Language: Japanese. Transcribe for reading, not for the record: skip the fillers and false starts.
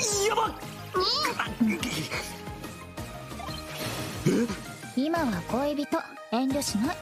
やばっ。 今は恋人、遠慮しない。